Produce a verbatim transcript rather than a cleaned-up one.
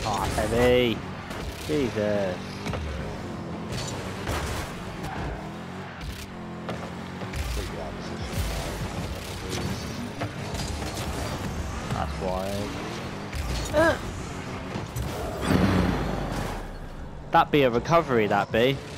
Oh, heavy. Jesus. That's wide. Uh. That be a recovery, that be.